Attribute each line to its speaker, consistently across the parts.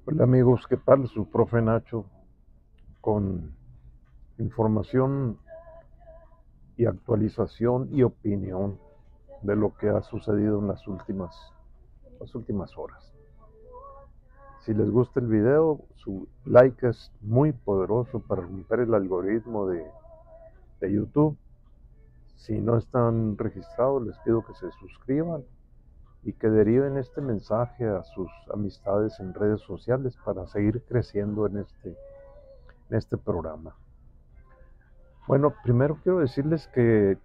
Speaker 1: Hola amigos, ¿qué tal? Su profe Nacho con información y actualización y opinión de lo que ha sucedido en las últimas horas. Si les gusta el video, su like es muy poderoso para romper el algoritmo de YouTube. Si no están registrados, les pido que se suscriban y que deriven este mensaje a sus amistades en redes sociales para seguir creciendo en este programa. Bueno, primero quiero decirles que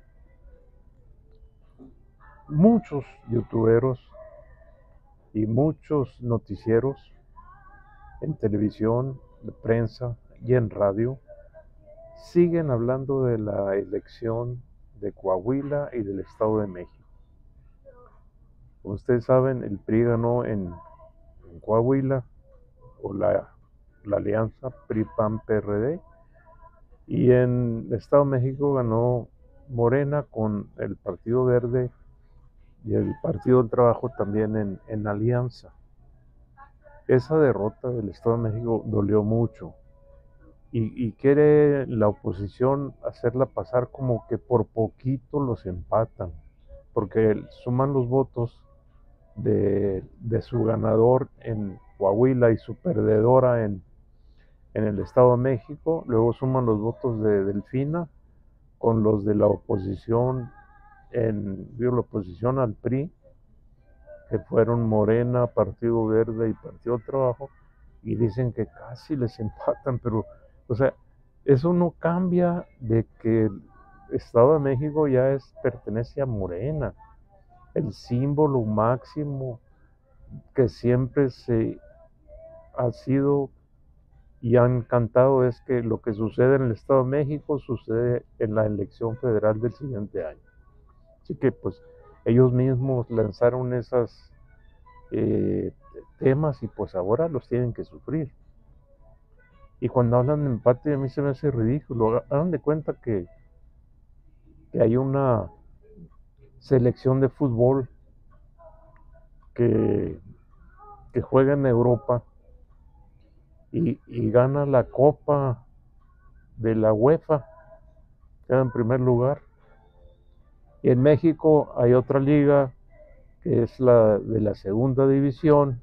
Speaker 1: muchos youtuberos y muchos noticieros en televisión, de prensa y en radio siguen hablando de la elección de Coahuila y del Estado de México. Como ustedes saben, el PRI ganó en Coahuila, o la alianza PRI-PAN-PRD, y en el Estado de México ganó Morena con el Partido Verde y el Partido del Trabajo también en alianza. Esa derrota del Estado de México dolió mucho y quiere la oposición hacerla pasar como que por poquito los empatan, porque suman los votos de su ganador en Coahuila y su perdedora en el Estado de México, luego suman los votos de Delfina con los de la oposición, la oposición al PRI, que fueron Morena, Partido Verde y Partido del Trabajo, y dicen que casi les empatan, pero, o sea, eso no cambia de que el Estado de México pertenece a Morena. El símbolo máximo que siempre se ha sido y han cantado es que lo que sucede en el Estado de México sucede en la elección federal del siguiente año. Así que pues ellos mismos lanzaron esas eh, temas y pues ahora los tienen que sufrir. Y cuando hablan de empate a mí se me hace ridículo. Hagan de cuenta que hay una selección de fútbol que, que juega en Europa y gana la Copa de la UEFA, queda en primer lugar. Y en México hay otra liga que es la de la segunda división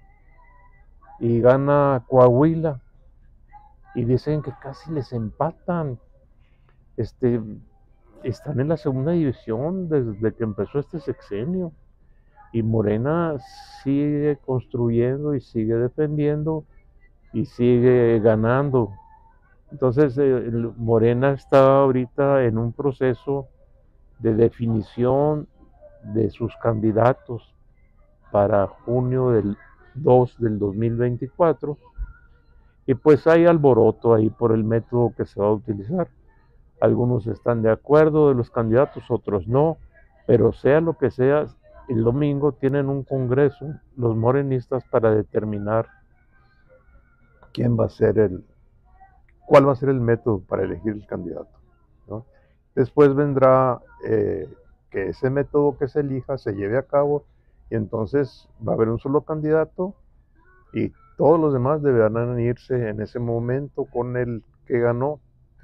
Speaker 1: y gana Coahuila y dicen que casi les empatan. Este, Están en la segunda división desde que empezó este sexenio y Morena sigue construyendo y sigue defendiendo y sigue ganando. Entonces Morena está ahorita en un proceso de definición de sus candidatos para junio del 2 del 2024 y pues hay alboroto ahí por el método que se va a utilizar. Algunos están de acuerdo de los candidatos, otros no, pero sea lo que sea, el domingo tienen un congreso los morenistas para determinar quién va a ser cuál va a ser el método para elegir el candidato, ¿no? Después vendrá que ese método que se elija se lleve a cabo y entonces va a haber un solo candidato y todos los demás deberán irse en ese momento con el que ganó.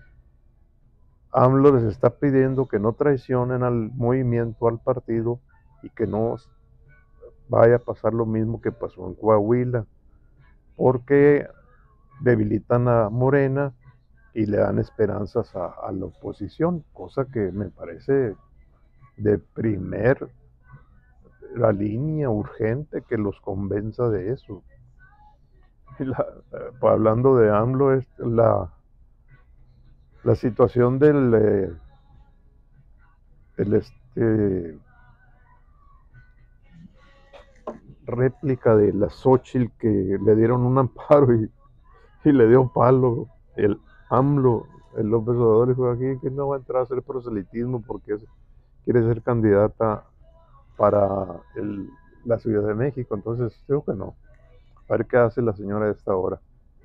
Speaker 1: AMLO les está pidiendo que no traicionen al movimiento, al partido, y que no vaya a pasar lo mismo que pasó en Coahuila, porque debilitan a Morena y le dan esperanzas a la oposición, cosa que me parece de la línea urgente que los convenza de eso. Hablando de AMLO, es la situación del réplica de la Xochitl que le dieron un amparo y le dio palo el AMLO, el López Obrador, dijo aquí que no va a entrar a hacer proselitismo porque quiere ser candidata para la Ciudad de México, entonces creo que no. A ver qué hace la señora a esta hora.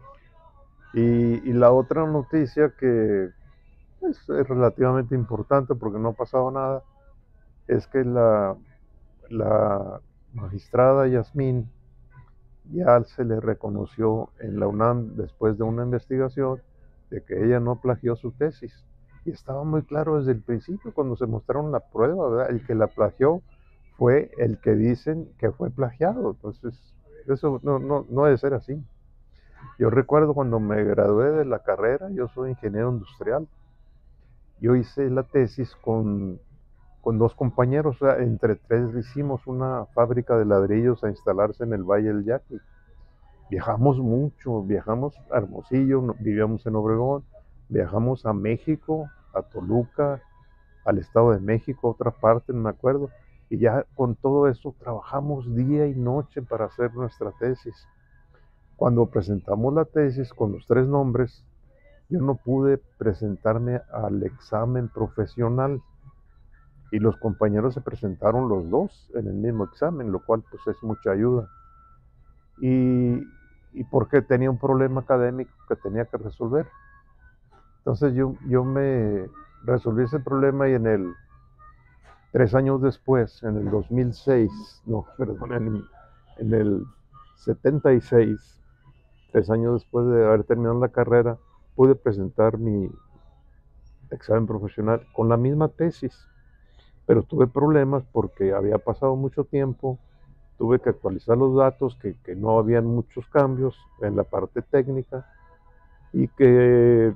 Speaker 1: Y la otra noticia que es relativamente importante porque no ha pasado nada es que la magistrada Yasmín ya se le reconoció en la UNAM, después de una investigación, de que ella no plagió su tesis. Y estaba muy claro desde el principio, cuando se mostraron la prueba, ¿verdad? El que la plagió fue el que dicen que fue plagiado. Entonces, eso no debe ser así. Yo recuerdo cuando me gradué de la carrera, yo soy ingeniero industrial. Yo hice la tesis con dos compañeros, o sea, entre tres hicimos una fábrica de ladrillos a instalarse en el Valle del Yaqui. Viajamos mucho, viajamos a Hermosillo, vivíamos en Obregón, viajamos a México, a Toluca, al Estado de México, a otra parte, no me acuerdo, y ya con todo eso trabajamos día y noche para hacer nuestra tesis. Cuando presentamos la tesis con los tres nombres, yo no pude presentarme al examen profesional y los compañeros se presentaron los dos en el mismo examen, lo cual pues es mucha ayuda. Y, y porque tenía un problema académico que tenía que resolver. Entonces yo me resolví ese problema y 3 años después, en el 2006, no, perdón, en el 76, 3 años después de haber terminado la carrera, pude presentar mi examen profesional con la misma tesis, pero tuve problemas porque había pasado mucho tiempo, tuve que actualizar los datos, que no habían muchos cambios en la parte técnica y que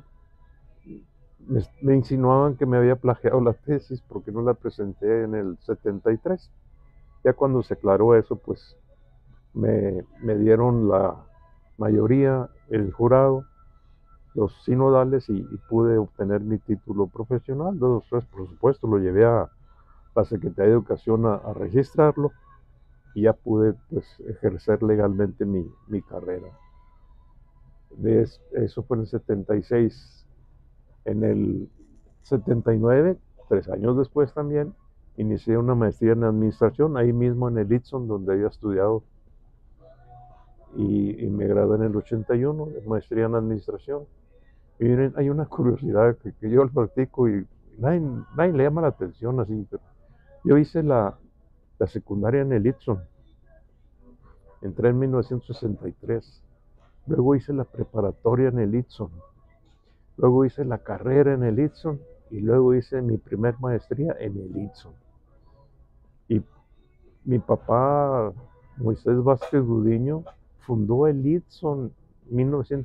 Speaker 1: me insinuaban que me había plagiado la tesis porque no la presenté en el 73. Ya cuando se aclaró eso, pues me dieron la mayoría, el jurado, los sinodales y pude obtener mi título profesional. Entonces, por supuesto, lo llevé a la Secretaría de Educación a registrarlo y ya pude pues ejercer legalmente mi carrera. Eso fue en el 76. En el 79, 3 años después también, inicié una maestría en administración, ahí mismo en el Itson, donde había estudiado, y me gradué en el 81, de maestría en administración. Y miren, hay una curiosidad que yo lo practico y nadie le llama la atención así, pero yo hice la secundaria en el Itson, entré en 1963, luego hice la preparatoria en el Itson, luego hice la carrera en el Itson y luego hice mi primer maestría en el Itson. Y mi papá, Moisés Vázquez Gudiño, fundó el Itson en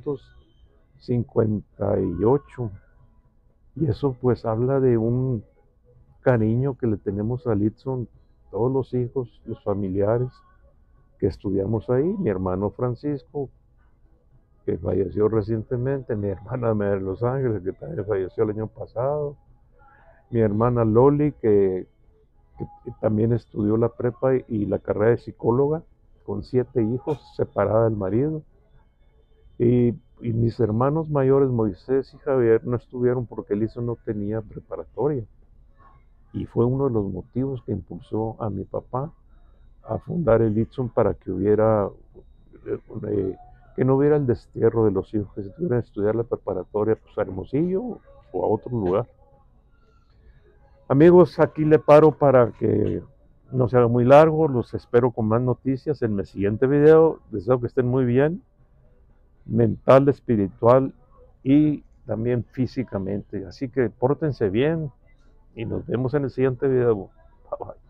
Speaker 1: 1958. Y eso pues habla de un cariño que le tenemos al Itson, todos los hijos, los familiares que estudiamos ahí, mi hermano Francisco, que falleció recientemente, mi hermana María de Los Ángeles, que también falleció el año pasado, mi hermana Loli, que también estudió la prepa y la carrera de psicóloga, con 7 hijos, separada del marido, y mis hermanos mayores, Moisés y Javier, no estuvieron porque el ISO no tenía preparatoria, y fue uno de los motivos que impulsó a mi papá a fundar el ITSON para que hubiera que no hubiera el destierro de los hijos, que se tuvieran que estudiar la preparatoria pues, a Hermosillo o a otro lugar. Amigos, aquí le paro para que no se haga muy largo. Los espero con más noticias en mi siguiente video. Deseo que estén muy bien, mental, espiritual y también físicamente. Así que pórtense bien y nos vemos en el siguiente video. Bye bye.